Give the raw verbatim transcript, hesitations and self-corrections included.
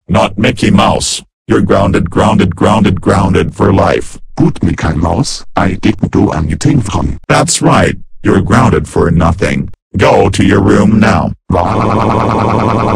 not Mickey Mouse. You're grounded, grounded, grounded, grounded for life. But Mickey Mouse, I didn't do anything wrong. That's right, you're grounded for nothing. Go to your room now.